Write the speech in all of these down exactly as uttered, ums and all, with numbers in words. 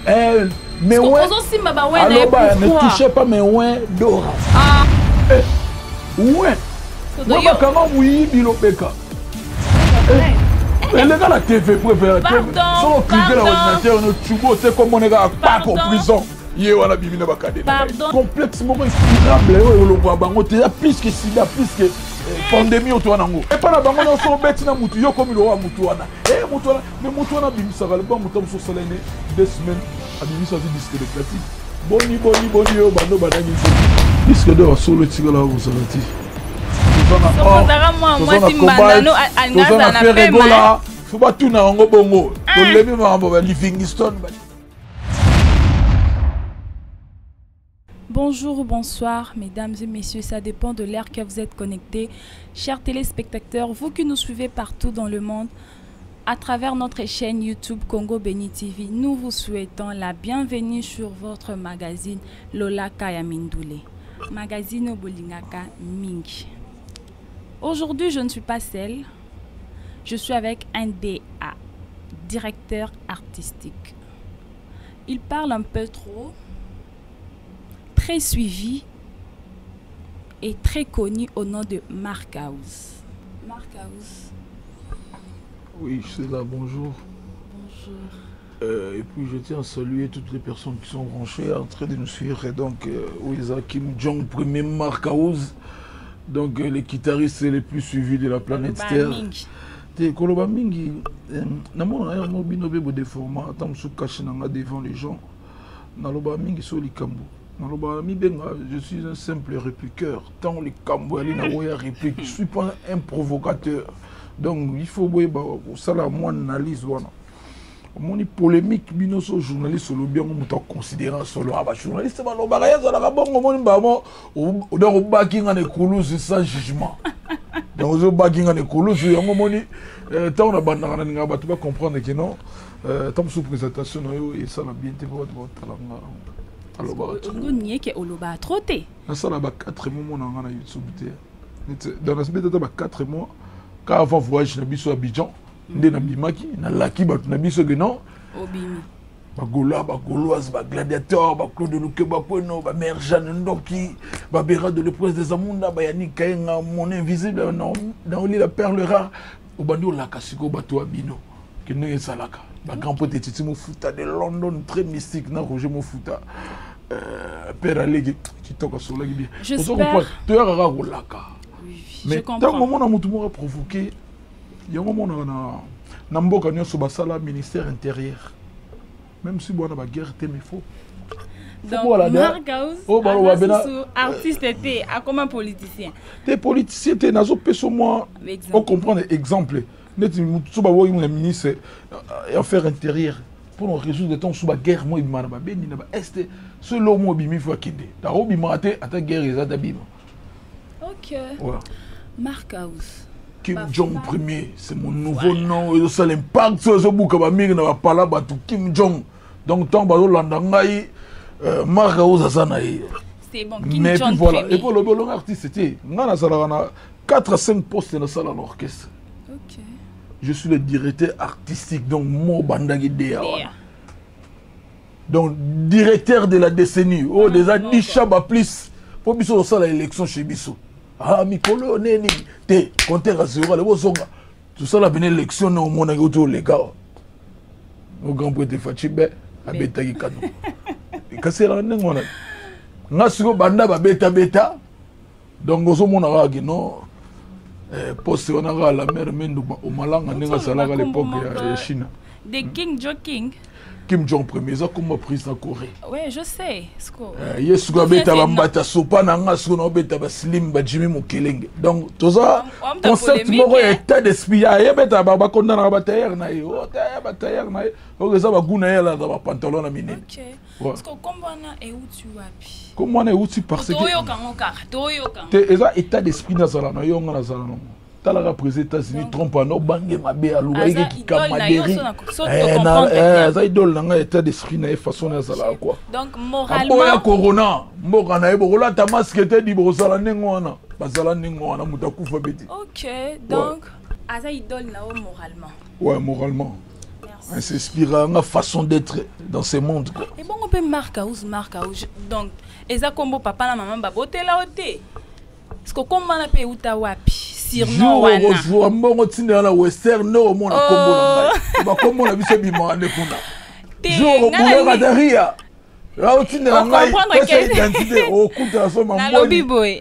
Eh, mais ouais. Alors, bah, ne touchez pas mes ouais d'ora. Ah. Ouais. Moi, je vais oui, Bilopeka. Et les gars, la T V préférée. Pardon. Sans cliquer l'ordinateur, on a c'est comme on est en prison. Pardon. Complexe, mon inspirable. Il y a plus que sida, plus que pandémie autour de nous. Et pas la banque, on a son bête dans Moutou, comme il aura Moutouana. Et Moutouana, mais Moutouana, ça va le bon Moutou sur Solène, deux semaines, à Bimisa, disque de platine. Boni, boni, boni, oh, bando, banani. Disque d'or, solo, tigre là, vous savez. Faut pas tout na ngo bongo. To lebi ma Livingstone. Bonjour, bonsoir, mesdames et messieurs, ça dépend de l'heure que vous êtes connectés. Chers téléspectateurs, vous qui nous suivez partout dans le monde, à travers notre chaîne YouTube Congo Béni T V, nous vous souhaitons la bienvenue sur votre magazine Lola Kayamindoule, magazine Bolingaka Mingi. Aujourd'hui, je ne suis pas seule, je suis avec un D A, directeur artistique. Il parle un peu trop, très suivi et très connu au nom de Mark House. Mark House. Oui, je suis là, bonjour. Bonjour. Euh, et puis je tiens à saluer toutes les personnes qui sont branchées en train de nous suivre. Et donc, euh, oui, Kim Jong, premier Mark House. Donc, euh, les guitaristes les plus suivis de la planète Terre. Te Koloba Mingi, namona ya mo bino bebo de format, tam sou caché devant les gens. Naloba Mingi so likambo. Naloba mi benga, je suis un simple répliqueur. Tant les kambo ali na woya réplique, je suis pas un provocateur. Donc il faut boye ba ça la moi analyse wana. Moni polémique bino so journaliste solo bien mo ta considérant solo aba journaliste ba lo ba ya za la bongo moni ba mo o donc ba kinga ne kuluzi sans jugement. Donc je baguing en écolo, je yango moni tant on a bandana nga ba tu vas comprendre que non tant sous présentation et ça la bien te voir talanga. Alors ba on nie que oloba troté. Ça là ba quatre mois na nga na YouTube te. Dans la semaine ba quatre mois quand avant voyage na biso Abidjan, ndé na bimaki na laki ba na biso que non. Obimi. Ba Gola, ba Gauloise, ba Gladiateur, ba Claude Luque, ba Poeno, ba Mère Jeanne Ndoki, ba Béra de l'Épresse des Amunda, ba Yannick Kayenga, mon invisible, dans l'île la perle rare, au bandi au Lakasiko, ba Toa Bino, qui n'est pas Salaka, ba grand pote Titi Mofouta de London, très mystique, na Roger Mofouta, Père Alégui, qui toque sur la Guibie. J'espère. Tu as rare au Laka. Mais tant que moment on a tout provoqué, il y a un moment on a Namboka Nyo Sobasala, ministère intérieur. Même si bon, on a guerre, mais faux. Donc, Mark House, oh, bah, ouais, ben, artiste était, à comme un politicien. T'es politicien, t'es nazo peso moi. On comprend des exemples. Net, tu vas voir un ministre et affaires intérieures pour nous résoudre des temps sous la guerre. Moi, il m'a dit, ben, il m'a dit, ce l'homme bimi faut qu'il ait. T'as robi maté, à ta guerre, ils ont d'abîme. Ok. Mark House. Kim Jong premier, c'est mon nouveau nom. Et ça l'impact sur ce bouc à Mir n'a pas là, bah tout Kim Jong. Donc tant que l'Andangaï, Mark House Azanaï. C'est bon, Kim Jong voilà. Et pour le bon artiste, c'était, on a quatre à cinq postes dans la salle à l'orchestre. Ok. Je suis le directeur artistique, donc Mo Bandagi Dea. Donc directeur de la décennie. Oh, déjà dix chaba plus. Pour Bissot, ça l'élection chez Bissot. Ah, Mikolo, Neni, te, compteur à zéro, le Bosonga. Tout ça, la bonne élection, on mon autour les gars. Au grand prêtre Fatibé, à Betagi Kano. Et cassé la langue, on a. Nasiko Banda, Beta Beta. Donc, au monde, on a dit non. Poste, on a la mère Mendo, au Malang, on a salé à l'époque de Chine. De King Joe King. Kim Jong premier, ça comme président Corée. Oui, je sais. Yes, tu as bêta bambata sopa nanga sono bêta baslim bajimi mukelenge. Donc tout ça concept moko état d'esprit ya bêta baba konda na batailleur na yo, ta batailleur na yo. O ça ba guna ya la ba pantalon na mine. OK. Parce que comment na e uti wapi? Comment na e uti parce que Toyo kangoka, toyo kangoka. Te eza état d'esprit na sala na yo nga na sala no. Tala représentant États-Unis Trump no bange mabe aluba ki kamaderi. Eh ça idole nga état d'esprit na façon na sala quoi. Donc moralement Apoya corona, mboka na ebo la ta masque te di bosala nengo wana. Basala nengo wana mutakufa beti. OK, donc asa idole na moralement. Ouais, moralement. Elle s'inspire ma façon d'être dans ce monde. Quoi. Et bon, on peut marquer House, marquer House. Donc, et ça comme papa la maman, bah, boté là, oté. Parce que comme on a payé ou ta wapi, sirno wana. Je rejoins mon tine dans la western, non, mon a combo là. Bah, comme on a vu ce bimon à l'époque. Je rejoins la derrière. Là, on tine dans la identité. Au coup de la somme, on a lobby boy.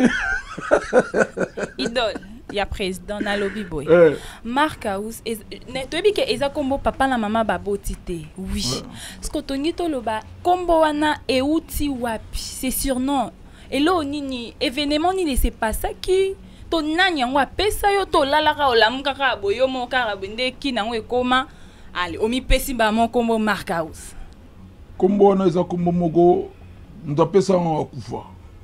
Idole. Il y a président na lobby boy. Mark House et tu dis que eza combo papa la maman babo tité. Oui. Parce que tongi to loba combo wana e uti wapi. C'est surnom. Et là nini événement ni c'est pas ça qui to nani ngwa pesa yo to lalaka olamuka ka boyo mo ka bende ki na ngwe koma. Allez, omi pesi ba mon combo Mark House. Combo wana eza combo mogo ndo pesa ngwa kufa.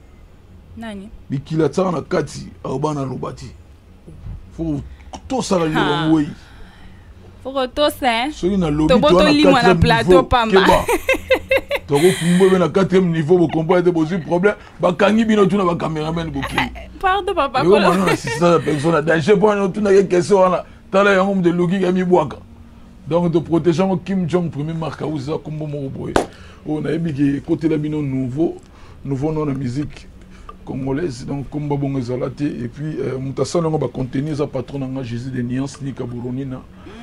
Nani? Bikila tsana kati abana lobati. Faut tout ça le oui. Faut que tout ça. Celui na lobby toi na plateau pas mal. Tu vas na quatrième niveau vous comprenez des problèmes. Ba kangi bino tuna ba cameraman boki. Pardon papa. Yo maintenant assistant la personne danger pour nous tuna quelque question là. Tala ya ngom de logi ga mi boaka. Donc de protéger Kim Jong premier Mark House comme mo boy. On a ébi côté la bino nouveau nouveau nom de musique congolaise donc comme babongo zalate et puis mutasana ngo ba contenir za patron nga Jésus de Nuance ni Kaburonina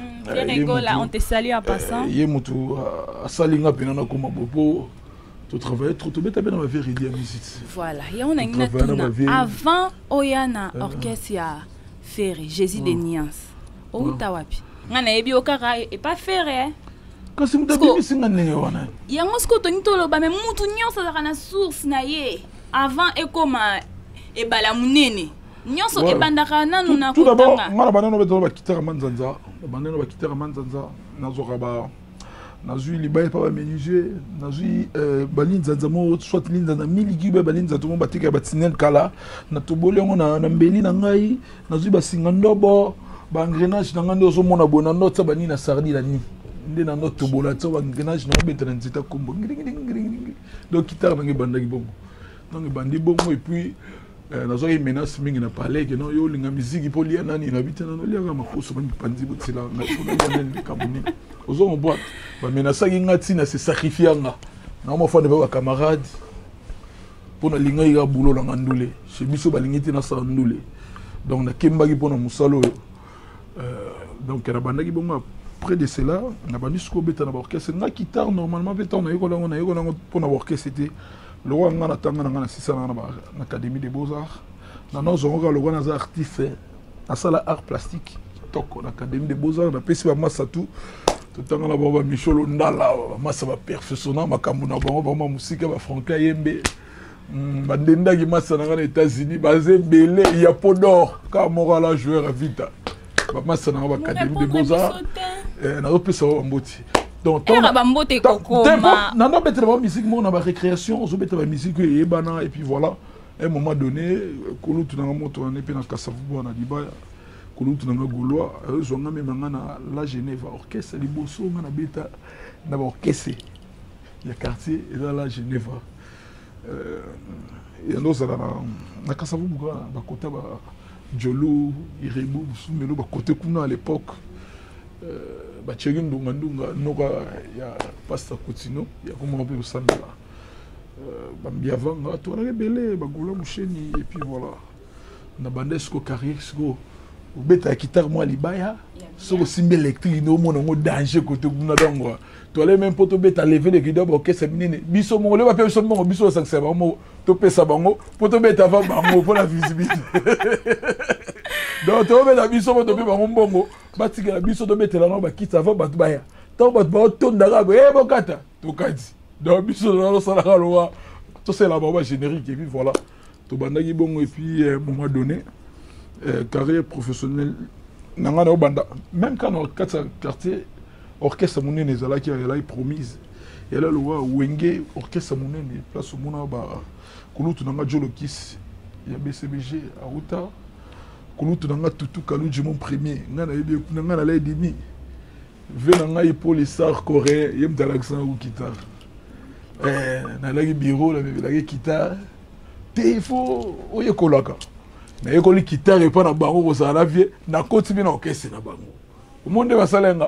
là on te salue en passant yé mutu asalinga pena na koma bobo to travailler trop to beta bena ma vérité musique voilà y on a une avant oyana orchestre ya Ferry Jésus de Nuance o tawapi ngana ebi okara et pas Ferry kasi mutabi singa nenge wana yango sko to nitolo ba me mutu nyonso za kana source na ye avant et comme et bala munene nyonso e bandaka nanu na tout d'abord mala banano beto ba kitara manzanza banano ba kitara manzanza nazoka ba nazui libaye pa ba menuisier nazui balinzanza mo soit linzanza miliki ba balinzanza mo batika ba tinel kala na tobolengo na na mbeli na ngai nazui ba singa ndobo ba engrenage na ngando zo mona bona notsa bani na sardi la ni nde na note tobola tsa ba engrenage na betana nzita kombo donc kitara bangi bandaki bongo. Donc bandi bongo et puis nazo y menace mingi na parler que non yo linga musique pour lier nani na bitana no lianga makoso bandi pandi botila na kuna nani kamuni ozo on boîte ba menace ki ngati na se sacrifier nga na mo fa de ba camarade pour na linga ira bulo la ngandule chez biso ba lingiti na sa ndule donc na kembaki pour na musalo euh donc na bandaki bongo près de cela na bandi sko beta na orchestre na guitare normalement beta na yoko na yoko na pour na orchestre c'était le roi ngana tanga na ngana sisa na l'académie des beaux-arts na nos onga le roi na artiste na sala art plastique toko l'académie des beaux-arts na pesi ba massa tout tout tanga na baba Micholo ndala massa ba perfectionnant makambu na bango ba musique ba Franka Yembe bandenda ki massa na ngana États-Unis basé belé il y a Podor ka morala joueur vita ba massa na ba académie des beaux-arts na opesa ba mboti. Donc, on a bamboté coco. Non, non, mais la musique, on a la récréation, on a la musique et bana et puis voilà. À un moment donné, quand on a monté on est dans Kassavou, on a dit bah, quand on a Gaulois, on a même la Genève orchestre, les bosso, on a bêta, on a orchestre. Il y a quartier et là la Genève. Et nous ça na Kassavou, bah côté bah Jolo, Irebu, Soumelo, bah côté kuna à l'époque. Ba chegin ndunga ndunga noka ya pasta kutino ya comment on peut sandala ba mbiavanga to na rebele ba gola musheni et puis voilà na bandesco carrière sko ubeta guitare moi libaya so simbe électrique no mona ngo danger côté kuna dongo to les même poto beta lever le guido ba kessa minene biso mo le ba pe biso mo biso ça c'est vraiment to pesa bango poto beta va bango pour la visibilité. Donc tu vas mettre la biso mo to pe bango mbongo batika la biso to betela no ba kita va batu baya to batu ba to ndaka ba e bokata to kati donc biso no sala ka loa to c'est la baba générique et puis voilà to bandaki bongo et puis à un moment donné euh, carrière professionnelle nanga na banda même quand on quatre quartier orchestre monene ezala qui elle a promise et là le wa wenge orchestre monene place mona ba kulutu nanga jolokis ya B C B G à Outa kulutu nanga tutu kalunji mon premier ngana yebi nanga na la demi venanga épaule star coréen yem dans l'accent ou guitare eh na la bureau la la guitare te faut oye kolaka na yekoli guitare pa na bango ko sala vie na koti bina orchestre na bango o monde basalenga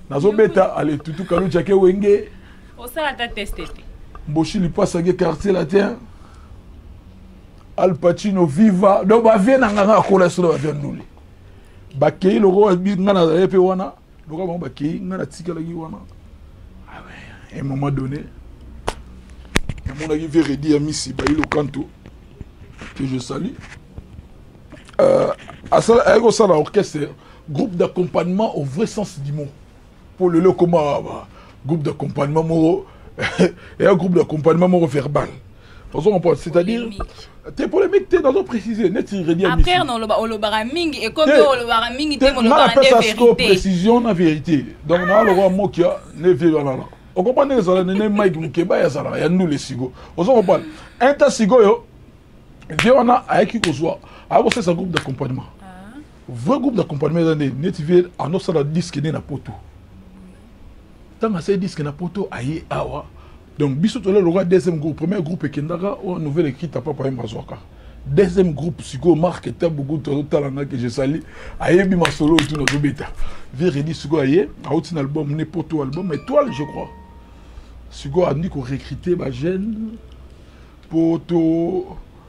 nazo beta allez tutu kalu chake wenge o sala ta testé mboshi li passe à quartier latin Al Pacino viva donc ba vie na nganga kola solo ba vie nduli ba kei loko ngana za epe wana loko ba kei ngana tika la wana ah ouais à un moment donné mon ami Véredi a mis si ba il canto que je salue euh à ça avec ça l'orchestre groupe d'accompagnement au vrai sens du mot pour le comment groupe d'accompagnement moro et un groupe d'accompagnement moro verbal. C'est-à-dire, t'es polémique, t'es dans le préciser. Après, on le baraming et comme on le baraming, t'es mon vérité. Précision, la vérité. Donc, on a le roi Mokia, ne vivra là. On comprend les gens, ne Mike Mukeba, ya Zara, ya nous les sigo. On comprend. Un tas sigo yo, on a avec qui qu'on soit. Alors, c'est un groupe d'accompagnement. Vrai groupe d'accompagnement, net vivre en nos salles disque na poto. Tant que c'est disque na poto, aïe, awa. Donc, bisous le roi deuxième groupe, premier groupe Kendara, ou nouvelle écrite à Papa Mbazoka. Deuxième groupe, Sigo, Marc, et beaucoup de talents que je salue. Aïe, bima solo, tout notre bêta. Véridi, Sigo, aïe, a un album, n'est poto album, étoile, je crois. Sigo a dit qu'on recrutait ma jeune pour tout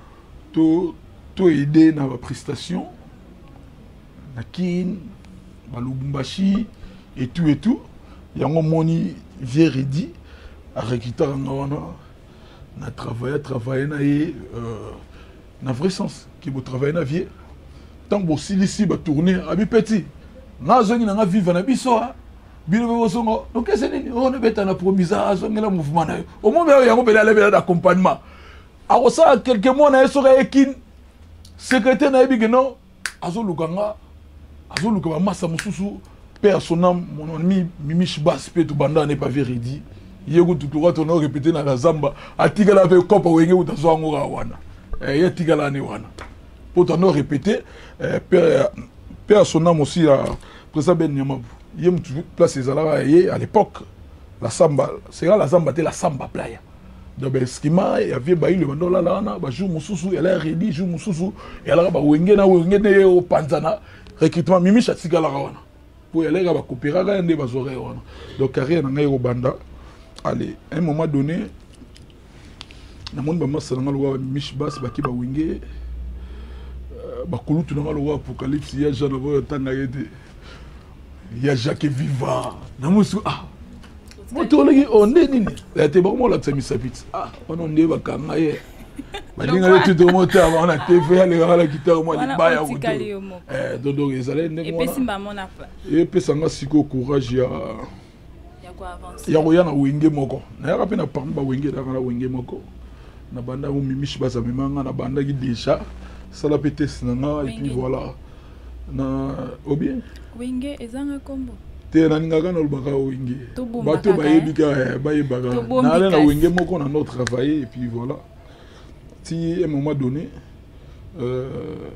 aider dans la prestation. Nakin, Malubumbashi, et tout et tout. Il y a un moni Véridi. Avec on a travaillé, travaillé, na vrai sens, qui vous travaillez na vie. Tant que si ici va tourner, à petit, na zone na vivre na biso, bilo bo songo. Donc c'est ni on est bête na promisa, zone la mouvement na. Au moment où il y a un bel level d'accompagnement. Alors ça quelques mois na sera ekin secrétaire na bi geno azolukanga azolukanga massa mususu personnel mon ami Mimish Bass pe to banda n'est pas véridi. Yego tutuwa tono répéter na la zamba atigala avec kopa wenge utazo ngora wana eh ya tigala ni wana pour tono répéter père père son nom aussi à président Ben Nyamabu yem tu place ezala yé à l'époque la samba c'est la samba te la samba playa donc ben skima ya vie ba ile bandola lana ba jour mususu elle a rédi jour mususu elle a ba wenge na wenge ne o panzana recrutement Mimish atigala wana pour elle ga ba coopérer ga ndé ba zore wana donc carrière na ngai banda. Allez, à un moment donné, na monde ba massa na loi Mishbas ba ki ba wenge ba kulutu na loi apocalypse ya Jean na tanga yede ya Jacques Viva na musu ah moto legi onde nini la te ba mo la tsami sapit ah on onde ba kanga ye ba linga le tout moto avant na T V ale la guitare mo li ba ya wuto eh dodo ezale ndenge mo et puis simba mon apa et puis sanga siko courage ya ya koyana wenge moko na ya kapena pamba wenge da kana wenge moko na banda u Mimish Bass memanga na banda ki déjà ça la pété sinanga et puis voilà na obien wenge ezanga kombo te na ninga kana lubaka wenge bato ba yebika ba yebaka na ala na wenge moko na notre travailler et puis voilà si à un moment donné euh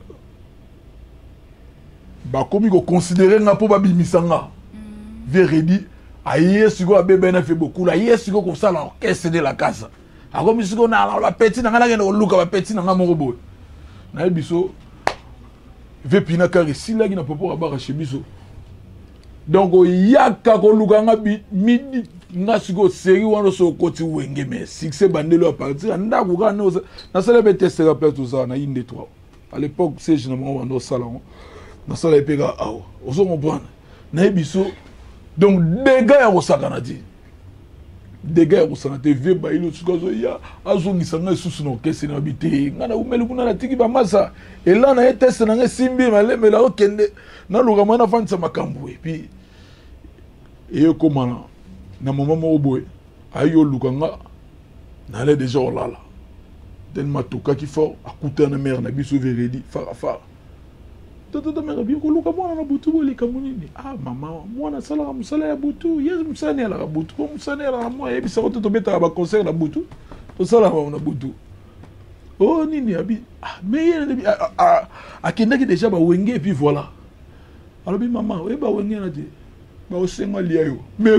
ba komi ko considérer nga po ba bimisanga Véridi. Aïe, si vous avez bien fait beaucoup, aïe, si vous avez ça l'orchestre de la casa. Alors, si vous avez la petite, vous avez la petite, vous avez la petite, vous avez biso. Vepina kari, si là, il n'a pas pour avoir chez biso. Donc, il y a kako luganga midi, nga si vous série ou on se côté wenge mais si c'est bandé leur partir, nda kuga no na sala be tester rappel tout ça na inde trois. À l'époque, c'est généralement dans salon. Na sala pega awo. Oso comprendre. Na biso. Donc, des gars au Sakanati. Des gars au Sakanati, V. Bailo, Sukazoya, Azongi Sanga, Susuno, Kessin habité, Nana Umeluna, Tiki Bamasa, et là, on a été testé dans un simbi, mais là, on a le Ramana Fansa Makambo, et puis, et comment, na moment où boy, ayo Lukanga, n'allait déjà au lala. Tellement tout cas qui faut, à coûter un mère, n'a biso Véredi, Farafa. Toto mera bien ko luka mwana na butu boli kamunini ah mama mwana sala musala ya butu yes musani ala butu ko musani ala mo e bisa toto beta ba concert na butu to sala na butu oh nini abi ah mais yene ah akenda ki déjà ba wenge et puis voilà alors bi mama e ba wenge na ti ba osenga lia yo mais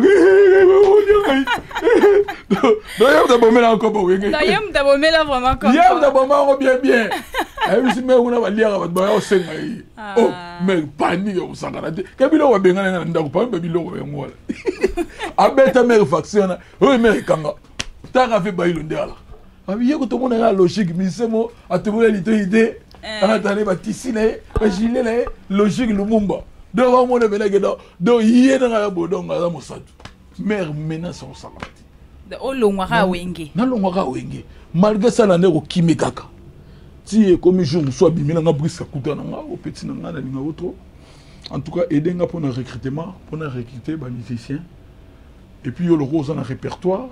d'ailleurs d'abord mais encore bon d'ailleurs d'abord mais là vraiment comme hier d'abord ma bien bien ai si mais on a lia ba osenga yi oh mais panique au sakana te kabilo wa benga nga ndako pa babilo wa ngola abeta mère faction oui mais kanga taka fait bailo ndala abi yeko to mona la logique misemo atubula litoide anatane ba tisine ba gilet logique lumumba donc on a mené donc donc hier dans la bodong à la Mossad mère menace au salati de olongwaka wenge na longwaka wenge malgré ça la ndeko kimekaka ti comme jour soit bimina nga briska kuta na nga au petit na nga na linga autre en tout cas aider nga pour un recrutement pour un recruter ba musiciens et puis le rose en répertoire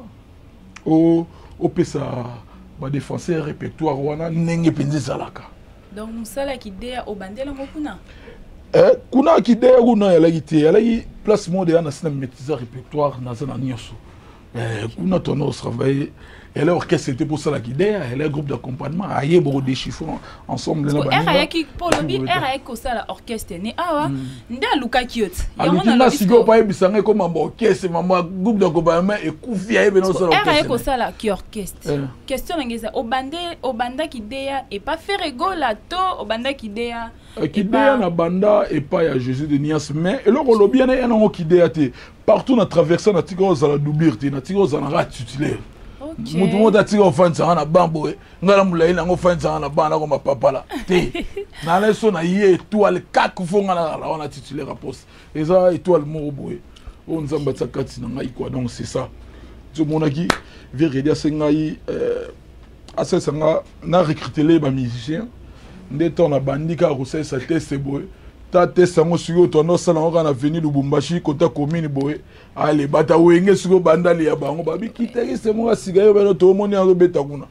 au au pesa ba défenseur répertoire wana nenge penzi salaka donc musala ki dea au bandela ngopuna eh kuna ki dea kuna ya lagi te ya lagi place mode ya na sina maîtriser répertoire na zana nyoso eh kuna tono travailler elle est orchestre c'était pour ça la idée elle est groupe d'accompagnement aye beaucoup de chiffres ensemble na bana elle qui pour le bien elle ko ça la orchestre ni awa nda luka kiot ya mona la sigo pa ebisanga comme un orchestre maman groupe d'accompagnement et kufia ebe no ça orchestre elle ko ça la qui orchestre question ngeza obande obanda ki dea et pas faire rigola to obanda ki dea ki dea na banda et pas ya Jésus de Nias mais et le lobby na na ki dea te partout na traverser na tigo za la doublir te na tigo za na rat titulaire mutu mota tiko ofanisa na bambo ngala mulai na ofanisa na bana ko mapapala te na leso na ye étoile kak fonga na la on a titulaire poste et ça étoile mo boye on nzamba tsakati na ngai quoi donc c'est ça tout monde qui vérité sengai euh asa sanga na recruter les ba musiciens ndeto na bandika ko ça test boye ta test sango suyo to no sala on na venir Lubumbashi kota commune boye ale bata wenge suko bandali ya bango babi kitaki se mo asiga yo beno to moni azo beta kuna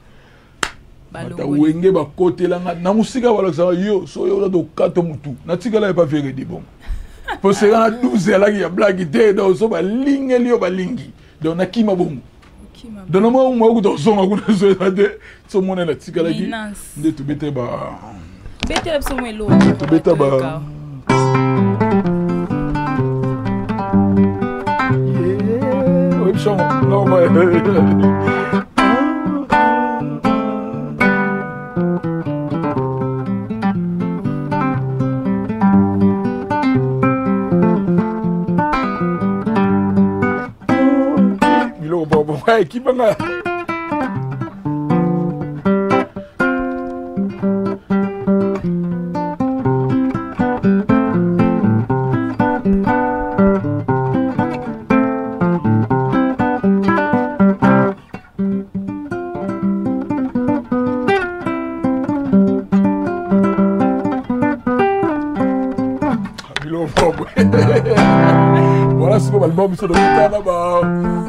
bata wenge ba kotelanga na musika wala sa yo so yo do kato mutu na tika la pas faire di bon pour se na douze la ya blague de do so ba lingeli yo ba lingi donc na kima bongo donc na mo mo ko do so ngakuna so de so mona na tika la gi de to bete ba bete la so mo lo to beta ba non mais bilo bobo ouais qui banga voilà ce que l'album se donne là-bas.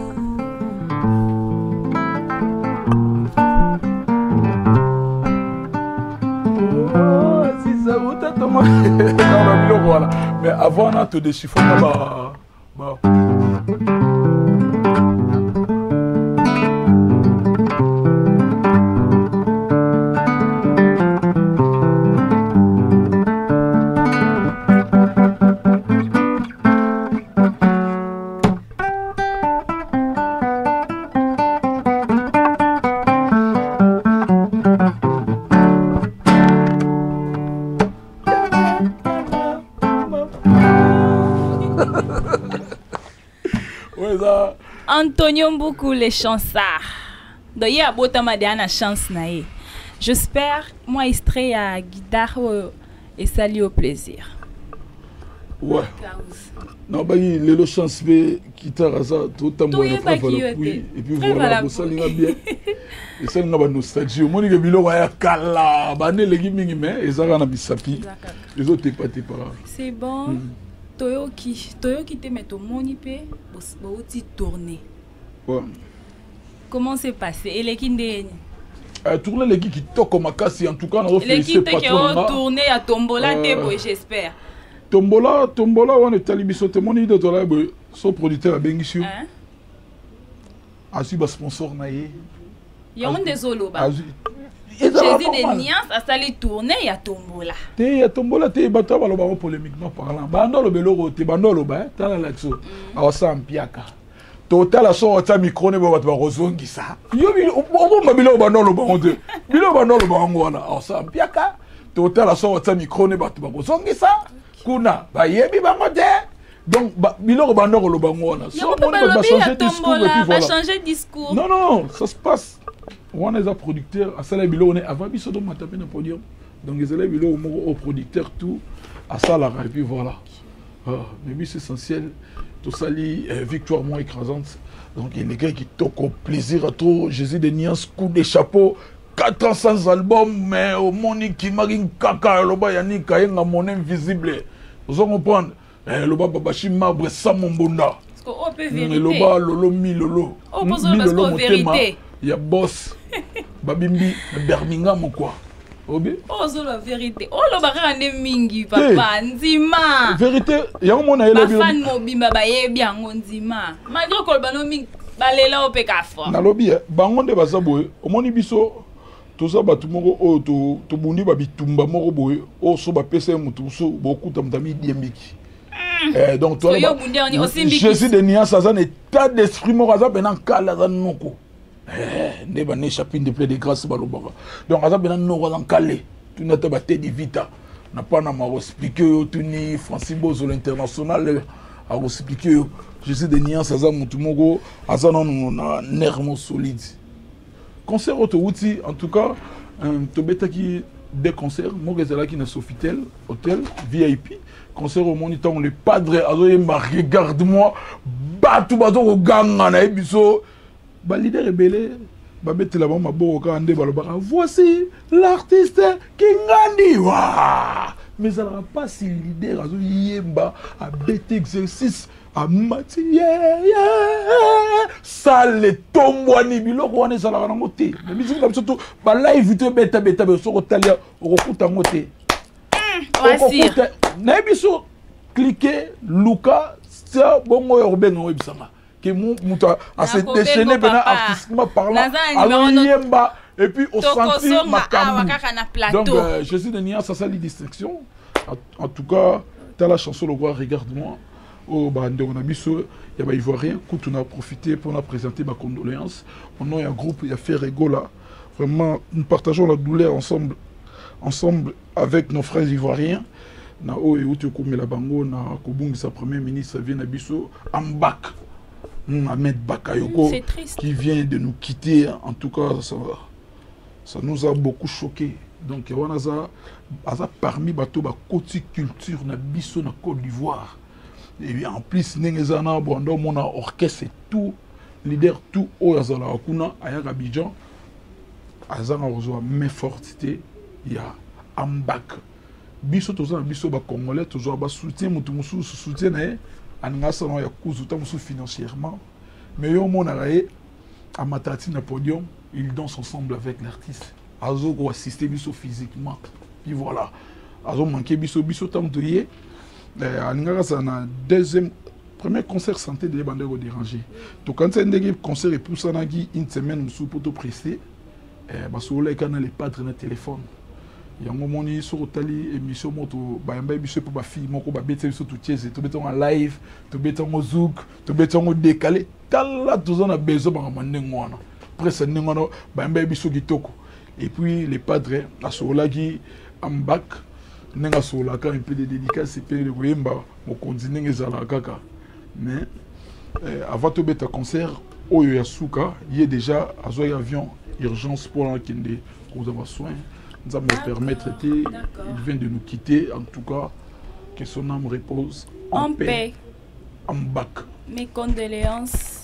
Oh, si ça vous t'a tombé. Voilà. Mais avant on a tout déchiffré là-bas. Bon. Antonio Mboukou les chansards. D'ailleurs, botama de ana chance nae. J'espère moi extrait à guitare et salut au plaisir. Ouais. Non bah il le chance be guitare ça tout temps bon oui et puis voilà ça linga bien. Et ça linga ba nostalgie. Mo ni ke biloko ya kala ba ne legi mingi mais et ça na bisapi. Les autres pas tes parents. C'est bon. Mm. Toyoki, Toyoki te met au monipe, pour tourner. Ouais. Comment c'est passé? Et l'équipe de tourner l'équipe qui toque comme casse en tout cas on a fait l'équipe qui a tourné à Tombola Debo, j'espère. Tombola, Tombola on est allé bisoter mon idée de là son producteur a bengissu. Hein? Asu ba sponsor naé. Il y a un des solo ba. Jésus de Niance a sali tourné ya tombola. Te ya tombola te bato baloba polémiquement parlant. Bando lo beloro te bando lo ba tala là-dessus. Awasa mpiaka. Total a so ta micro ne ba bato ba rozongisa. Yo bi o ba bilo bando lo ba onde. Bilo bando lo ba ngwana. Awasa mpiaka. Total a so ta micro ne bato ba rozongisa. Kuna ba yebi ba ngode. Donc bilo bando lo ba ngwana. So on va changer discours et puis voilà. Changer discours. Non non, ça se passe. On est un producteur, à ça on est avant biso do matapé na podium. Donc les élèves bilo au producteur tout à ça la et puis voilà. Ah, mais c'est essentiel. Tout ça li victoire moins écrasante. Donc il y a des gars qui toquent au plaisir à trop Jésus de Niance coup de chapeau quatre cents albums mais au moni qui marine kaka le ba yani kayenga mon invisible. Vous en comprendre le ba babashi marbre sans mon bonda. Parce que on peut vérité. Le ba lolo mi lolo. On peut parce vérité. Il y a boss babimbi Birmingham quoi. Obi oh c'est la vérité oh le baka ande mingi papa nzima vérité ya mona ele bi fan mobimba ba yebi yango nzima malgré ko bano mingi balela opeka fo na lobby bango nde bazaboye omoni biso toza batu moko o to to bundi ba bitumba moko boye o so ba pesa mutu so bokuta mutami diembiki eh donc toi Jésus de Niance ça un état d'esprit moko za benan kala za noko ne ba ne chapitre de plein de grâce balobaka donc aza bena no ko calé tu na ta baté di vita na pas na ma expliquer tu ni Francis Bozo l'international a expliquer Jésus de Niance aza mutu moko aza non na nermo solide concert auto outil en tout cas to betaki des concerts mo gezala ki na Sofitel hôtel V I P concert au moniteur le padre azo yemba regarde-moi batu bazo ko ganga na biso ba leader rebelle ba betela ba maboko ande balobaka voici l'artiste Kingandi wa mais ça n'a pas si leader azo yemba a bet exercice a matière ça le tombwani biloko wana ça la nango te mais musique na surtout ba live te beta beta be so ko talia o ko kuta ngote voici na biso cliquer Luka ça bongo yo benga websanga que mutu a se déchaîné pendant artistiquement parlant alors yemba et puis au senti makambu donc euh, Jésus de Niance ça ça les distractions en, en tout cas t'as la chanson le roi regarde-moi au bande on a biso il y a ivoirien quand on a profité pour nous présenter ma condoléance on a un groupe il y a fait rigola vraiment nous partageons la douleur ensemble ensemble avec nos frères ivoiriens na o et utu ko mela bango na ko bungisa premier ministre vient na biso ambak Ahmed Bakayoko qui vient de nous quitter, en tout cas ça, ça nous a beaucoup choqué. Donc on a ça parmi bateau ba côté culture na biso na Côte d'Ivoire. Et en plus nengezana bondo mona orchestre et tout leader tout oyazala kuna aya Abidjan azana rezo main fortité ya ambak. Biso toza biso ba congolais toujours ba soutien mutu musu soutien na aningasa no ya kuzuta musu financièrement mais yo mona raé à matati na podium ils dansent ensemble avec l'artiste azo ko assister biso physiquement puis voilà azo manquer biso biso tanto yé aningasa na deuxième premier concert santé de bandego déranger to quand c'est un concert et poussa na gi une semaine musu poto pressé eh ba so le kana les padres na téléphone yango moni so tali émission moto ba yamba biso pour ba fille moko ba bete biso tout tiese to beton en live to beton au zouk to beton au décalé tala tous on a besoin ba mandeng wana presque ningono ba yamba biso kitoko et puis les padres la solagi ambak nenga solaka un peu de dédicace c'est le koyemba mo continue ngezala kaka mais avant to beta concert oyo ya suka y est déjà azo avion urgence pour l'akinde ko avoir soin. Nous allons me permettre, il vient de nous quitter, en tout cas, que son âme repose en, en paix, paix, en bac. Mes condoléances.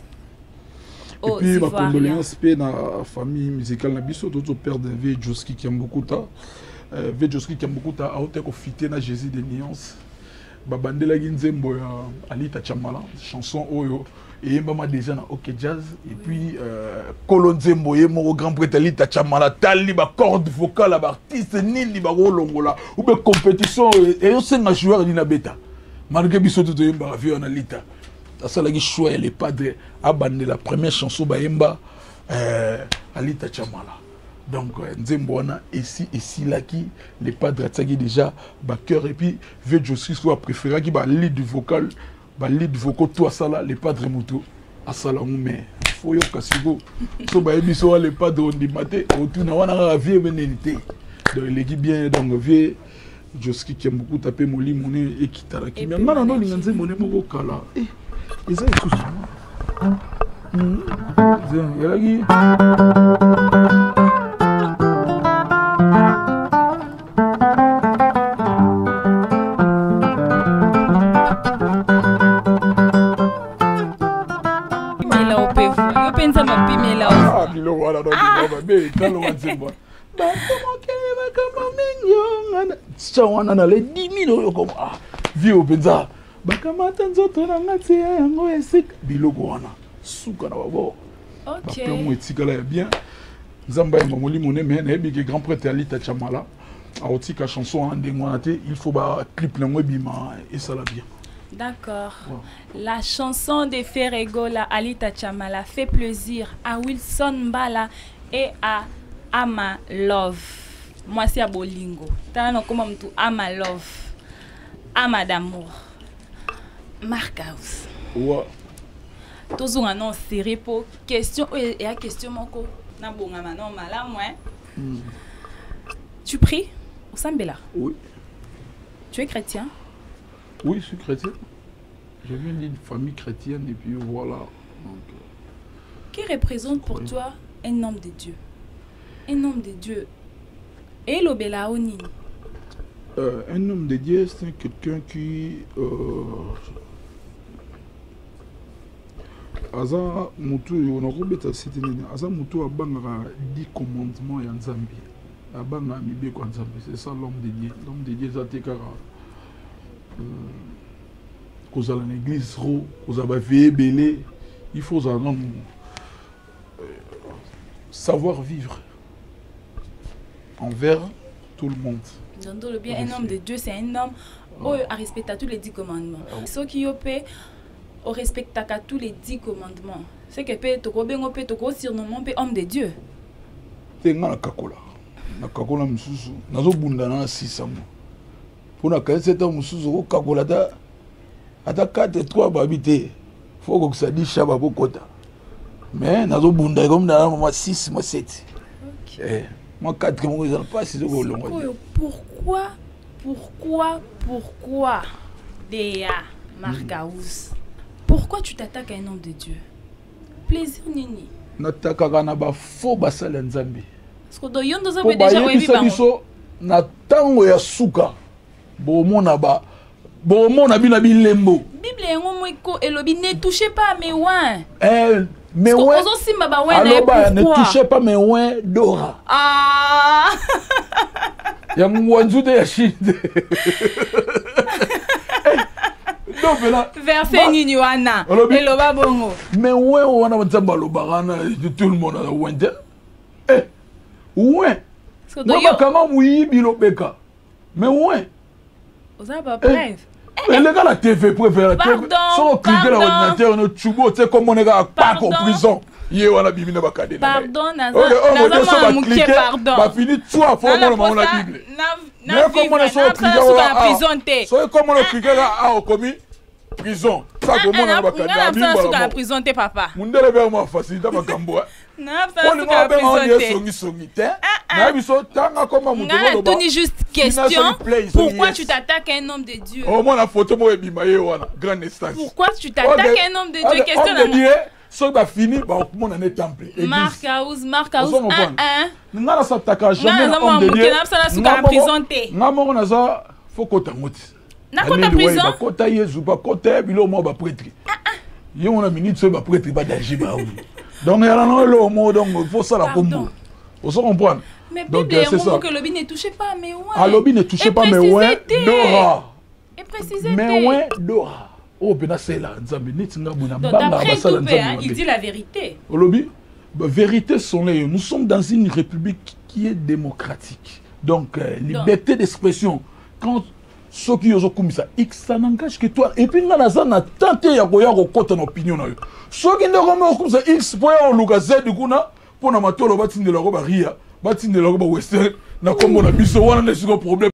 Et puis, ma condoléance, paix dans la famille musicale, Nabiso, d'autres pères de V. Joski qui aime beaucoup ça. V. Joski qui aime beaucoup ça, a été confité dans Jésus de Niance. Babandela Ginzembo, Alita Chamala, chanson Oyo. Et m'a déjà na OK Jazz et puis Colon Zembo et mon grand prêtre Alita Chamala tali ba corde vocale ba artiste nini ba rolongola ou be compétition et yo c'est un joueur ni na beta malgré biso tout yemba vie on Alita ça la gi choix les padres abandé la première chanson ba yemba Alita Chamala Donc, Nzembona, ici, ici, là, qui, les padres, déjà, bah, cœur, et puis, veut je suis soit préféré, qui, bah, lead vocal, bah, lead vocal, tout à ça, là, les padres, moto, à ça, là, mais, faut y avoir, so, bah, et so, les padres, on dit, maté, autour, on a la vie, vénérité. Donc, l'équipe bien, donc, vie, je suis qui aime beaucoup taper mon lit, mon nez, et qui t'a la qui, mais, non, non, non, il mon nez, mon kala, eh, et ça, tout ça, hum, il y a la qui, wana na le dix mille oyo comme ah vie openza bakamata nzoto na ngati yango esika biloko wana suka na babo OK ba mo etika la bien nzamba ya mamoli moné mais na bi grand prêtre Alita Chamala a otika chanson en ndengwate il faut ba clip na bima et ça la bien. D'accord. Wow. La chanson de Ferrego la Alita Chamala fait plaisir à Wilson Mbala et à Ama Love. Moi c'est à Bolingo. T'as comment tu Ama Love, Ama d'amour, Marcus. Ouais. Tous on annonce série pour question et à question moko na bonga manon mala moi. Mm. Tu pries au Sambela? Oui. Tu es chrétien? Oui, je suis chrétien. Je viens d'une famille chrétienne et puis voilà. Donc, qui représente pour oui. toi un homme de Dieu? Un homme de Dieu. Et l'obéla oni. Euh, un homme de Dieu, c'est quelqu'un qui. Aza mutu on a robeta c'était aza mutu abanga dix commandements ya Nzambi. Abanga mibe kwa Nzambi. C'est ça l'homme de Dieu. L'homme de Dieu ça tekara. Cause à l'église, cause à veiller belé, il faut un homme euh, savoir vivre envers tout le monde. Donc le bien, un homme de Dieu, c'est un homme qui ouais. a respecté tous les dix commandements. Ouais. Ceux qui ont respecté tous les dix commandements. C'est que peut être peut surnommer peut homme de Dieu. C'est un kakola. Na kakola mususu. Nazo bunda na sisa mo. Pour na kaise ta mususu ko kakola da. Ata quatre trois babité. Faut que ça dise chaba bokota. Mais nazo bunda comme dans moi six moi sept. OK. Eh, moi quatre moi ils pas si au long. Pourquoi pourquoi pourquoi Déa Marcus? Pourquoi tu t'attaques à un homme de Dieu? Plaisir nini. Nataka na ba faux basala Nzambi. Parce que doyondo zo déjà webi ba. Na tango ya suka. Bo mona ba bon mon abi na bilembo. Bible yango moiko elobi ne touchez pas mes oins. Eh mais ouais. Ozo simba ba oins na pourquoi? Ne touchez pas mes oins Dora. Ah. Ya mwanzu de ya shinde. Donc là verset nini wana eloba bongo. Mais ouais wana nzamba lobana tout le monde a oins. Eh oins. Moi bakanga muyi bilobeka. Mais ouais. Vous avez pas preuve. Mais les gars, la T V préfère. Pardon. Sans cliquer dans l'ordinateur, notre chubo, tu sais comme on est à pas en prison. Hier, on a bibi na bakade. Pardon, Naza. Naza m'a mouqué, pardon. Bah fini, toi, faut moi on la Bible. Mais comme on est sur prison, t'es. Soyez comme on a cliqué là, ah, commis prison. Ça comme on a bakade. Na sur la prison, t'es papa. Mundele be moi facile dans makambo. Na sur la prison, t'es. Songi songi t'es. Na biso tanga comme on me demande juste question. Pourquoi tu t'attaques à un homme de Dieu? Oh moi la photo moi bimaye wana grande instance. Pourquoi tu t'attaques à un homme de Dieu? Question là. Dieu, so ba fini ba mon année temple. Marcus, Marcus un un. Ngala s'attaque jamais à homme de Dieu. Na ça sur la prison t'es. Ngamo na ça faut kota ngoti. Na kota prison. Ba kota Yesu ba kota bilo mo ba prêtre. Yo on a minute so ba prêtre ba danger ba. Donc il y a un lo mo donc faut ça la combo. On se comprend. Mais Bible est un que lobby ne touchez pas mes ouins. Ah, lobby ne touchez pas mes ouins. Dora. Et précisez. Mes ouins Dora. Oh, ben c'est là. Nzambe nitinga buna banga basala nzambe. Il dit la vérité. Au lobby, bah, vérité sont les. Nous sommes dans une république qui est démocratique. Donc euh, liberté d'expression. Quand ceux qui ont commis ça, X ça n'engage que toi. Et puis là, la zone a tenté ya goya ko kota opinion na yo. Ceux qui ne remet comme ça X pour on luka Z du kuna pour na matolo batinde la roba ria. batindela ko ba western na kombo na biso wana ne siko problème.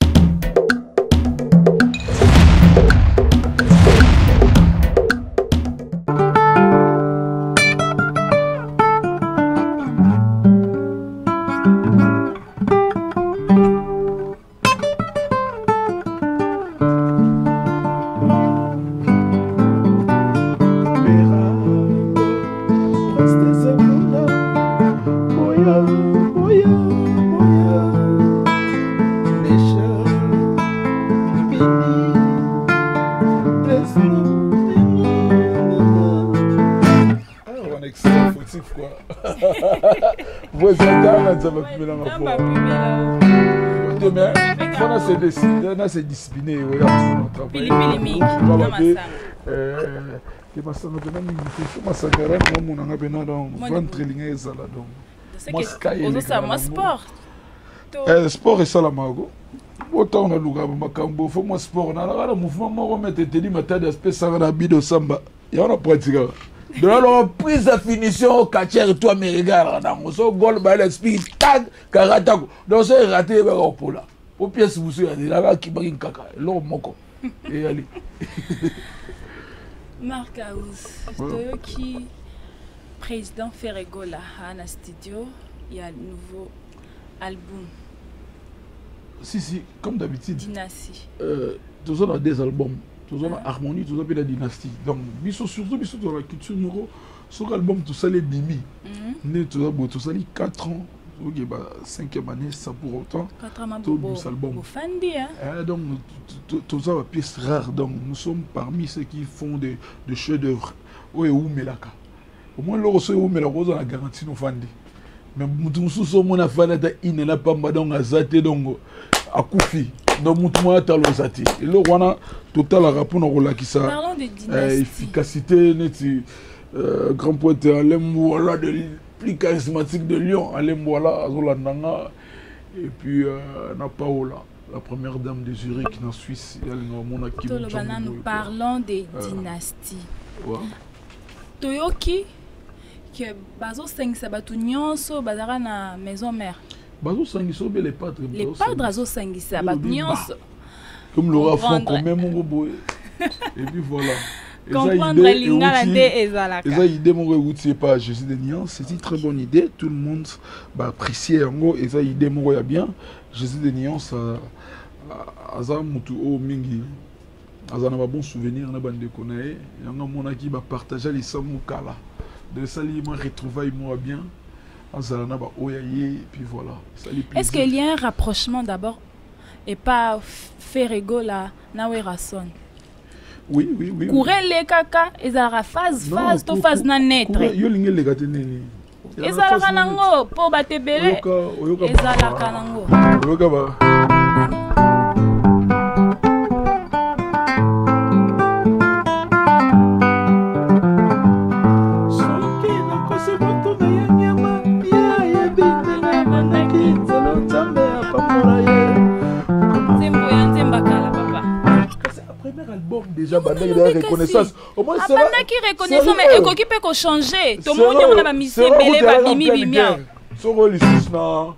C'est discipliné. Sport et ça la mago. Autant on a louga makambo, faut moi sport. On a le mouvement moi remettre teli matin d'aspect ça na bido samba. Il y en a pratique. De la prise de finition au catcher toi me regarde dans son goal by l'esprit tag karata. Donc c'est raté ba ko là. Au pièce vous soyez là qui bring kaka. L'homme moko. Et allez. Marcaus, de qui président Ferrego là à la studio, il y a un nouveau album. Si si, comme d'habitude. Dynastie. Euh, tous on a des albums. Tous on a harmonie, tous on a la dynastie. Donc, biso surtout biso dans la culture neuro, sur album tout ça les bimi. Né tout ça tout ça les quatre ans. Ok, bah cinquième année, ça pour autant. Quatre ans pour beau album. Hein? Donc, tout ça va pièce rare. Donc, nous sommes parmi ceux qui font des, des chefs-d'œuvre. Oui, ou melaka. Au moins, le reçu ou melaka, on a garanti nos fans. Mais nous sommes en fan de il n'a pas madame azate donc à Koufi. Donc, nous sommes à l'ozate. Et le roi total à rapport au la qui ça. Parlons de dynastie. Efficacité, neti grand poète à l'emboula de plus charismatique de Lyon, Alem Wala, Azolandanga, et puis euh, Napaola, la première dame de Zurich en Suisse. Nous parlons des euh, dynasties. Ouais. Toyoki, que Bazo Sengisa Batunianso, Bazara na maison mère. Bazo Sengisa, les padres. Les padres Bazo Sengisa Batunianso. Comme Laura Franck, même mon robot. Et puis voilà. Comprendre l'ingala et ezalaka. Eza idée mon routier pas Jésus de Nian, c'est une très bonne idée, tout le monde va apprécier en gros eza idée mon ya bien. Jésus de Nian ça aza mutu o mingi. Aza na ba bon souvenir na bande konae, yanga mona ki ba partager les samu kala. De sali moi retrouvaille moi bien. Aza na ba oyaye puis voilà. Est-ce qu'il y a un rapprochement d'abord et pas Ferrego là na Werason? Oui, oui, oui. Courir les caca, ils ont la phase, phase, to phase na netre. Yo linge les gâteaux neni. Ils ont la kanango, pour battre belé. Ils ont la kanango. Oyoka ba. Déjà, bandé de reconnaissance. Au moins, c'est bandé qui reconnaissance, mais éco qui peut changer. Tout le monde a ma mission, belé, ba bimi bimia. Sur le six na.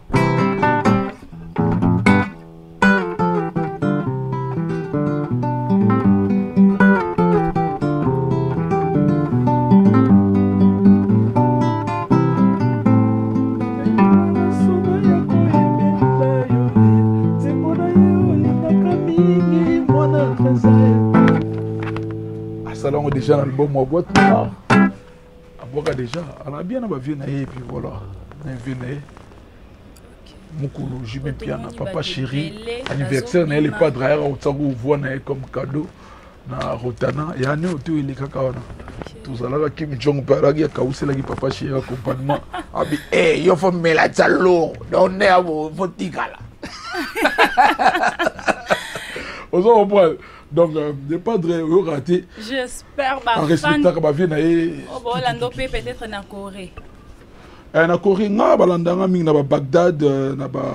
Salon déjà dans le bon mois boîte à boire déjà on a bien on va venir et puis voilà on venir mukulu jimé piano papa chéri anniversaire na les pas derrière au tsangu voix na comme cadeau na rotana et année autour il est kakaona tout ça là qui me jong par là qui a causé là qui papa chéri accompagnement abi eh yo faut me la talo on est à vous faut tigala aux autres. Donc, euh, des padres ont raté. J'espère que en respectant que ma vie naïe. Oh bon, l'ando peut peut-être en Corée. En Corée, na balandanga ming na Bagdad, na ba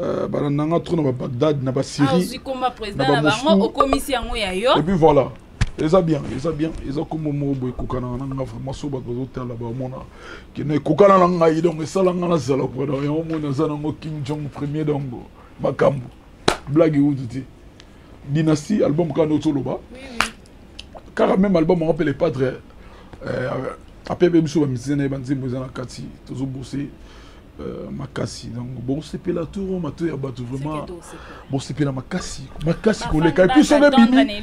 balandanga trop na Bagdad, na ba Syrie. Ah, aussi comme président na bango au commission ya yo. Et puis voilà. Ils ont bien, ils ont bien, ils ont comme moi, boy, kokana, on a vraiment sauvé dans l'hôtel là-bas, on a, qui n'est kokana langa, donc et ça langa la salle pour dans, et on a ça dans Kim Jong premier donc, Makambo, blague où tu dis, Dynastie, album quand on solo-ba, oui oui, car même album on rappelle les padres, après même sur la musique, on a dit moi on a Kati, toujours bossé. Euh, Makassi donc bon c'est pas la tour ma tour ya bato vraiment bon c'est pas la Makassi Makassi ko le kai puis ça bini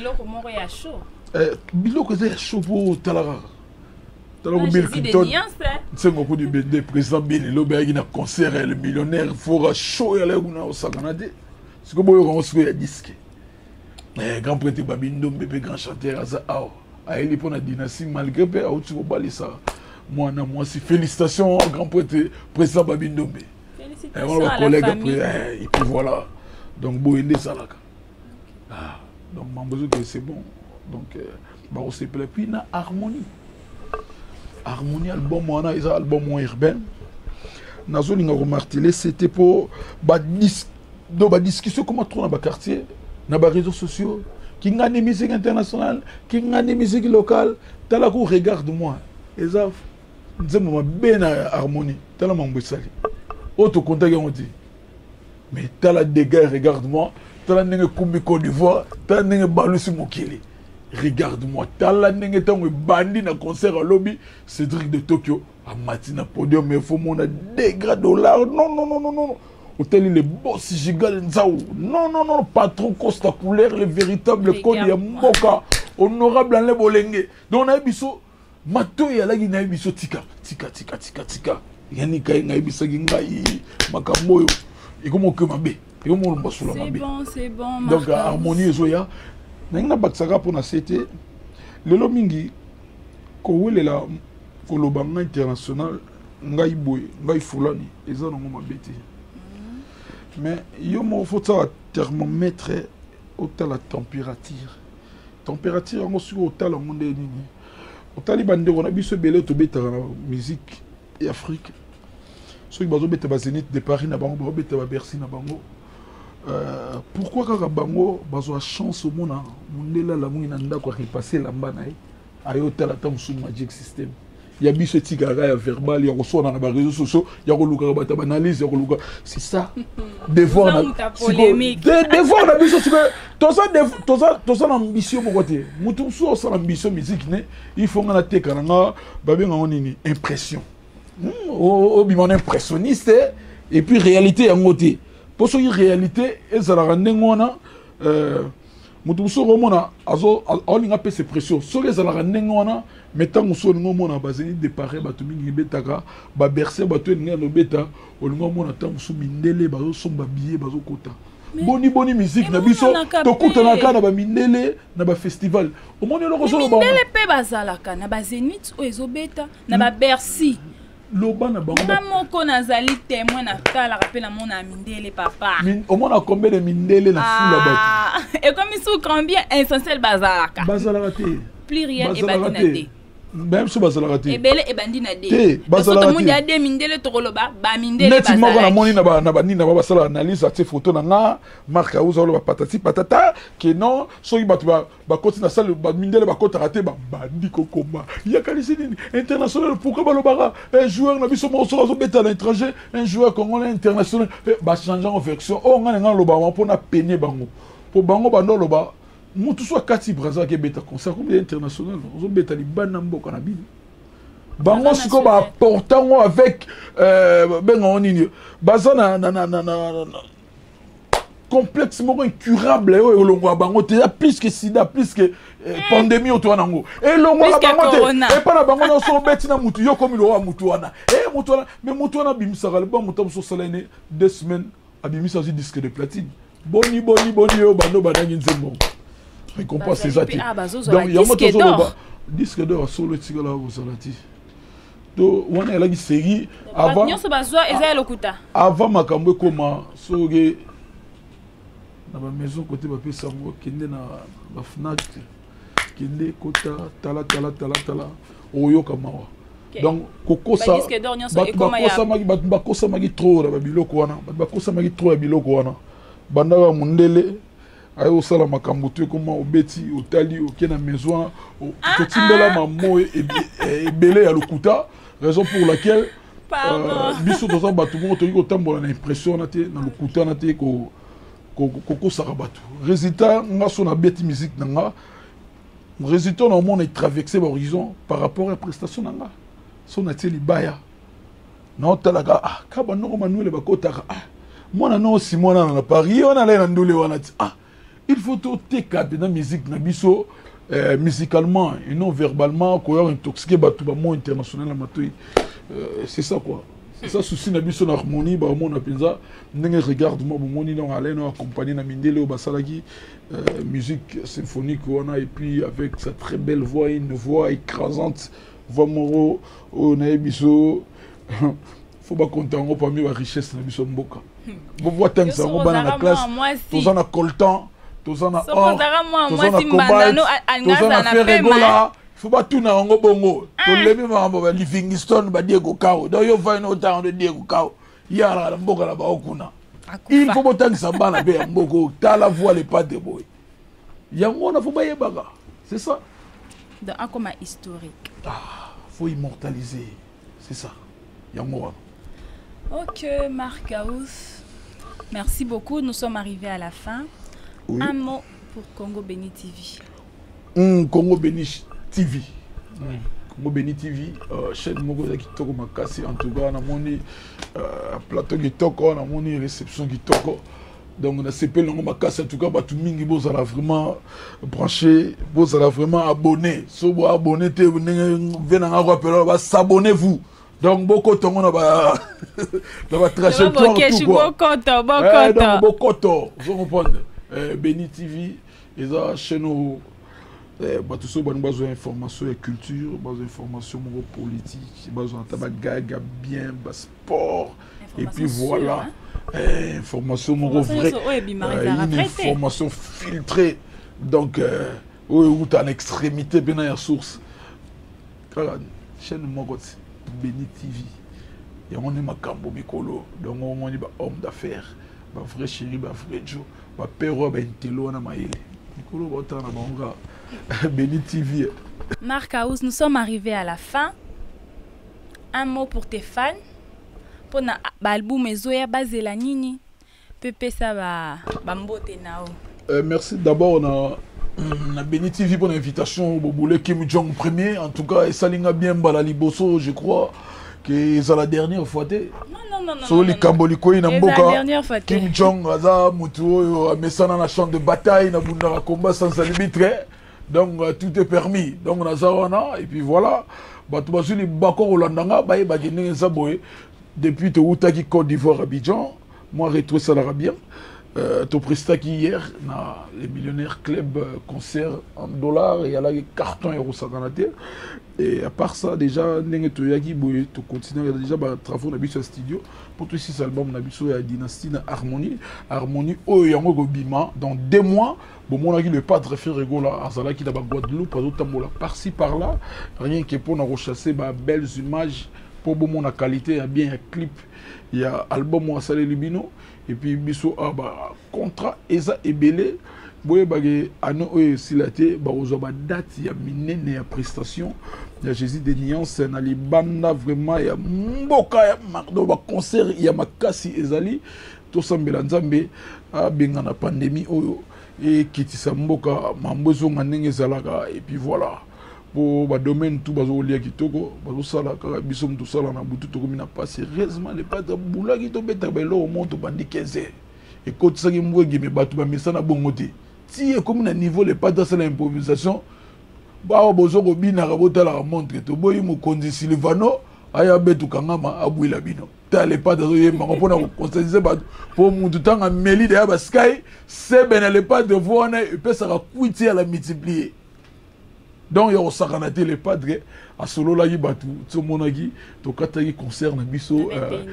euh biloko c'est chaud pour talara talara Bill Clinton c'est ngoko du B D président Bill lo ba na concert le millionnaire fora show ya le na osakana de c'est ko boyo ko so ya disque mais grand prêtre Babindo bébé grand chanteur ça ah a il pour la dynastie malgré peu au tu bali ça. Moi, non, moi, si félicitations au grand prêtre, président Babindombe. Félicitations à collègue la famille. Après, et puis voilà. Donc, Boende Salaka. Ah, donc, mon besoin que c'est bon. Donc, bah, on s'est plaît. Puis, il y a Harmonie. Harmonie, album, on a un album urbain. Nazo, on a remarqué, c'était pour bah, dis, donc, bah, discussion comment trop dans le quartier, dans les réseaux sociaux, qui a des musiques internationales, qui a des musiques locales. T'as la cour, regarde-moi. Et ça, c'est ma bien harmonie. T'as la mambo sali. Autre contact on dit. Mais t'as la dégâts, regarde-moi. T'as la nègre Koumbi Côte d'Ivoire. T'as la nègre Balusi Mokili. Regarde-moi. T'as la nègre tango bandi na concert à lobby. Cédric de Tokyo. À matina podium. Mais il faut mon dégâts dollars. Non, non, non, non, non. Hôtel il est boss gigal nzao. Non, non, non. Patron Costa Couleur. Le véritable code ya Moka. Honorable en le bolenge. Donc on a biso. Mato ya lagi na biso tika tika tika tika tika yani kai na biso ngai makambo yo ikomo ke mabe ikomo mbasula mabe c'est bon c'est bon donc harmonie zoya na baksaka pona c'était lelo mingi ko welela ko lobanga international ngai boy ngai fulani eza na ngoma beti mais yo mo faut ça thermomètre au la température température ngo sur au tal monde nini au taliban de on a biso belé to beta musique et Afrique ceux qui bazo beta Zénith de Paris na bango beta Bercy na bango euh pourquoi ka bango bazo a chance au mona mundela la muna ndako repasser la mbana ayo tala tam sous Magic System ya biso tigara ya verbal ya reçoit dans les réseaux sociaux ya ko luka bata analyse ya ko luka c'est ça devoir na polémique devoir na biso tu to ça to ça to ça ambition mo côté mutu so ça ambition musique né il faut ngana teka nga ba bien ngoni ni impression o bi mon impressionniste et puis réalité ya ngoté pour so réalité et ça la rendre ngona euh mutu so romona azo olinga pe ses pression so les la rendre ngona mettant so ngo mona bazeli de pare batu mingi betaka ba bercer batu ngeno beta olingo mona tangu so mindele bazo somba billet bazo kota boni boni musique na biso to kutana kana ba mindele na ba festival o moni lo ko so ba mindele pe bazalaka na ba Zénith o ezobeta na ba Bercy loba na bango na moko nazali témoin na tala rappel na mona mindele papa au mona combien de mindele na fula batu et comme ils sont combien essentiel bazalaka bazalaka te plus rien et badinate même si bazalaka te ebele e bandina de te bazalaka te tout le monde a des mindele to koloba ba mindele bazalaka net moko na moni na ba na ba nina ba basala analyse ate photo na nga marque auza lo ba patati patata que non so ibatu ba ba koti na salle ba mindele ba kota raté ba bandi ko komba ya kalisi nini international pourquoi ba lo bara un joueur na biso mo so zo beta à l'étranger un joueur congolais international ba changer en version o nga nga lo ba pour na peine bango pour bango ba ndo lo ba mutu so kati braza ke beta concert comme international zo beta li bana mboka na bino bango siko ba portant avec euh ben on nini bazana na na na na complexe mo incurable e olongo bango te plus que sida plus que pandémie autour nango et longo la bango te et pas la bango no so beti na mutu yo comme lo wa mutu wana et mutu wana mais mutu wana bimisa le bon mutu so salene deux semaines abimisa aussi disque de platine boni boni boni yo bando badangi nzembo récompense ces atis donc il y a moto solo disque d'or solo tigala au salati to wana la série avant nyo so bazwa eza lokuta avant makambo koma soge na ba maison côté ba pesa ngo kende na ba Fnac kende kota tala tala tala tala oyo kamawa donc kokosa bakosa magi bakosa magi trop na ba biloko wana bakosa magi trop ya biloko wana banda wa mundele aye osala makambo te koma obeti otali oke na maison totimbela mamo ebele ya lokuta raison pour laquelle biso toza bato moko tolingi kotambola na impression na te na lokuta na te kokosaka bato résultat nga so na beti musique na nga résultat na omona etraverse bahorizon par rapport à prestation na nga so na tie libaya naotalaka ah ka banoko manuele bakotaka ah mwana no si mwana na Paris on allait na ndule wana ti ah il faut tout teka na musique na biso euh, musicalement et non verbalement ko intoxiqué bato ba mo international matoi euh, c'est ça quoi c'est ça souci na biso na harmonie ba mo na penza ndenge regarde mo moni non allait no accompagner na mindele basalaki euh, musique symphonique on a et puis avec sa très belle voix une voix écrasante voix moro on a biso faut pas compter en parmi la richesse na biso mboka bo voix tang ça on bana na classe tous en a coltan tous en a or tous en a cobalt tous en a ferregola faut pas tout na ngo bongo to lebi mambo ba Livingstone ba Diego Cao do yo va no town de Diego Cao yara mboka la ba okuna il faut botangi ça bana be mboko ta la voix les pas de boy yango na faut ba yebaka c'est ça dans un coma historique ah faut immortaliser c'est ça yango. Ok, Marc Kaous, merci beaucoup. Nous sommes arrivés à la fin. Oui. Un mot pour Congo Béni T V. Mm, Congo Béni T V. Mm. Congo Béni T V, euh, chaîne Mogo qui toko makasi en tout cas, on a moni euh, plateau qui toko, on a moni réception qui toko. Donc on a C P Longo makasi en tout cas, bah tout mingi boz a vraiment branché, boz a vraiment abonné. So bo abonné te venez en rappeler, bah s'abonnez-vous. Donc beaucoup de monde va va trajectoire tout quoi. Bokoto, bokoto. Donc bokoto, vous comprenez. Béni T V, ils ont chez nous bah tout ça besoin d'information et culture, besoin d'information politique, besoin de gaga bien, bas sport et puis voilà. Information mon vrai. Une information filtrée. Donc où tu as une extrémité bien à source. Chaîne mon Béni T V. Et on est Makambo Mikolo. Donc on est homme d'affaires. Ma vrai chéri, ma vrai Joe. Ma père, ma intello, na maïle. Mikolo, on a banga. Béni T V. Marc Kaous, nous sommes arrivés à la fin. Un mot pour tes fans. Pour na album Ezoya Bazela Nini. Pepe ça va bambote nao. Merci d'abord on a na Béni T V pour l'invitation au Boboulé Kim Jong premier en tout cas et Salinga bien balali bosso je crois que c'est la dernière fois non non non non sur les Kamboliko na mboka Kim Jong aza mutu oyo amesana na champ de bataille na bunda combat sans arbitre donc tout est permis donc on a ça wana et puis voilà bato bazuli bako rolandanga baye bagene zaboye depuis to utaki Côte d'Ivoire Abidjan moi retrouvé ça l'arabien. Euh, tu presté qui hier na les millionnaires club euh, concert en dollars et il y a là carton euros ça dans la terre et à part ça déjà n'engue tu yaki boy tu continues déjà bah travaux na biso studio pour tout six albums na biso ya dynastie na harmonie harmonie oh yango go bima dans deux mois bon mon aki le padre fait rigola azala qui d'abord Guadeloupe pas d'autre tambola par-ci par-là rien que pour na rechasser bah belles images pour bon mon qualité bien un clip il y a album ou salé libino et puis biso a ba contrat eza ebele boye bagé ano o silaté ba ozoba date ya minene ya prestation ya Jésus des nuances na libanda vraiment ya mboka ya mardo ba concert ya makasi ezali to sambela nzambe a benga na pandémie oyo et kitisa mboka mambozo ngandenge zalaka et puis voilà pour ba domaine tout bazo lia kitoko bazo sala ka biso mtu sala na butu to komina passer heureusement les pas de boula ki to beta belo au monde bandi quinze et quand ça ki mwegi me batu ba misana bongote ti e comme na niveau les pas de sala improvisation ba bozo ko bina ka botala ka montre to boyi mo konzi Silvano aya betu kangama abwila bino ta les pas de ye ma pona ko constatiser ba pour mutu tanga meli de ba sky c'est ben les pas de voir et peut ça kuiti à la multiplier. Donc il y a aussi les padres à solo là il batu tout mon agi to katagi concert na biso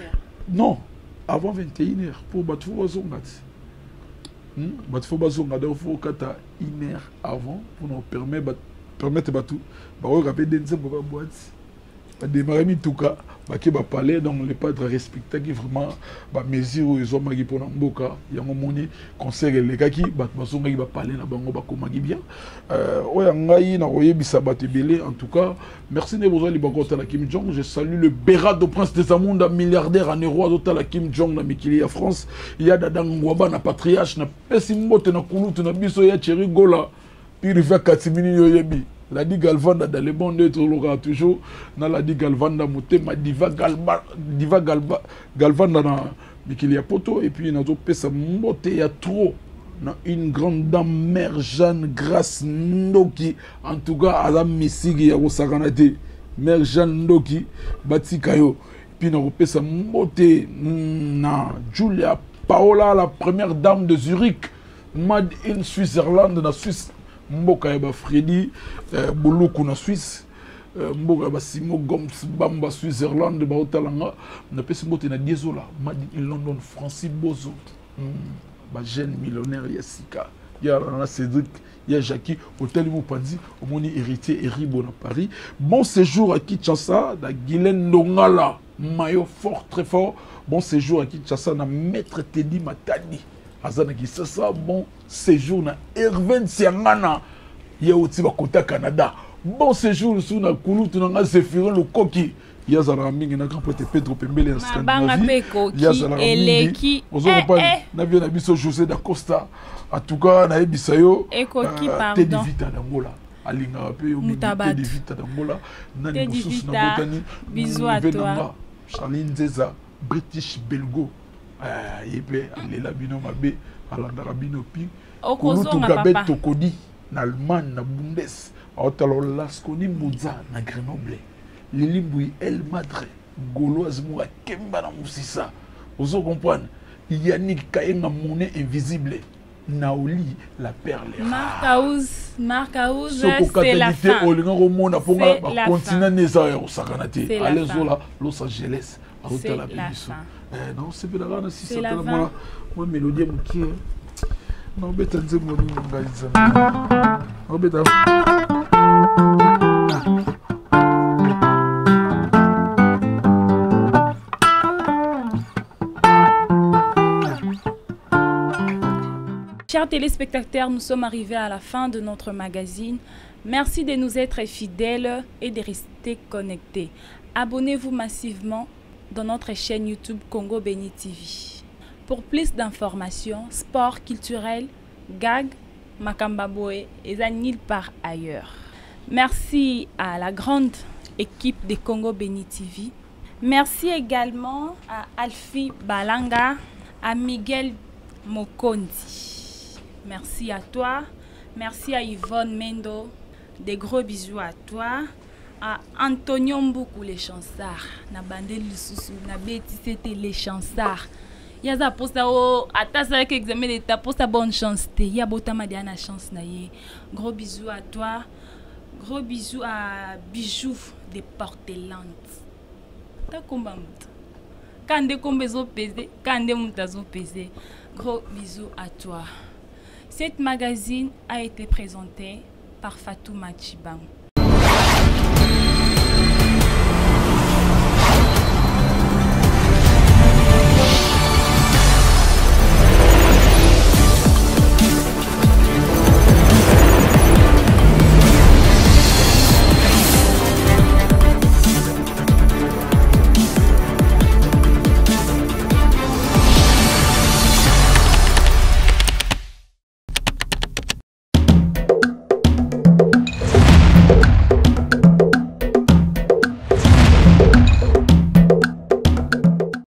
non avant vingt et une heures pour batu bazonga hmm batu bazonga donc faut kata une heure avant pour nous permettre permettre batu ba o rappeler dense pour boîte ba démarrer mi tuka ba ke ba parler donc le padre respecté qui vraiment ba mesure ils ont magi pour mboka yango moni concert le kaki ba basonga ki ba parler na bango ba komagi bien euh oya ngai na oyebisa ba tebele en tout cas merci ne besoin li bakota la Kim Jong. Je salue le Bérado prince des Amunda milliardaire en euro azota la Kim Jong na mikili ya France il y a dadang ngwaba na patriarche na pesi mbote na kulutu na biso ya Thierry Gola puis riva katimini yoyebi la di Galvanda dans les bons neutres l'aura toujours na la di Galvanda motema diva galba diva galba Galvanda na mikili ya poto et puis nazo pesa mbote ya trop na une grande dame mère Jeanne Grace Ndoki en tout cas à la misigi ya kosakanate mère Jeanne Ndoki batikayo puis na pesa mbote na Julia Paola la première dame de Zurich made in Switzerland na Suisse mboka ya ba Freddy euh, Buluku na Suisse euh, mboka ya ba Simo Gomes Bamba Switzerland ba otalanga na pesi mbote na Diezola made in London Francis Bozo mm. ba jeune millionnaire ya Sika ya na Cédric ya Jackie hôtel Mopanzi au moni héritier Eribo na Paris. Bon séjour à Kinshasa da Guylaine Ndongala maillot fort très fort. Bon séjour à Kinshasa na maître Teddy Matani azana ki ça bon séjour na Erwin Siangana ya otiba kota Canada. Bon séjour sous na kulutu na Zephirin le koki ya zara mingi na grand pote Pedro Pembele en Scandinavie ya zara mingi ozo pas na bien na biso José da Costa en tout cas na ebisayo ekoki pardon Teddy Vita d'Angola alinga pe yo Teddy Vita d'Angola nani mususu na botani bisous à toi Charline Zeza British Belgo ah yebe alela bino mabe alandaka bino pi kulutu gabe tokodi na Allemagne na Bundes aotalo Laskoni Mouza na Grenoble Lili Boui El Madre Gauloise Moura Kemba na Moussissa vous comprenez Yannick Kayenga monnaie invisible Naoli la perle Marcaouz Marcaouz c'est la fin olinga komona ponga ba continent neza ya osakanate alezola Los Angeles c'est la fin eh non c'est pas là si c'est la moi moi mélodie mukie non beta nzembo ni ngaliza non beta Chers téléspectateurs, nous sommes arrivés à la fin de notre magazine. Merci de nous être fidèles et de rester connectés. Abonnez-vous massivement dans notre chaîne YouTube Congo Béni T V. Pour plus d'informations, sport culturel, gag, Makambaboe et nulle part ailleurs. Merci à la grande équipe de Congo Béni T V. Merci également à Alfie Balanga, à Miguel Mokondi. Merci à toi. Merci à Yvonne Mendo. Des gros bisous à toi. À Antonio Mboukou les chansards. Na bandé Lususu, na Betty c'était les chansards. Yaza posta o atasa avec examen d'état posta bonne chance té. Ya botama diana chance na ye. Gros bisous à toi. Gros bisous à Bijoux des Portelantes. Ta komba muta. Kande kombezo pesé, kande mutazo pesé. Gros bisous à toi. Cette magazine a été présentée par Fatou Machibang.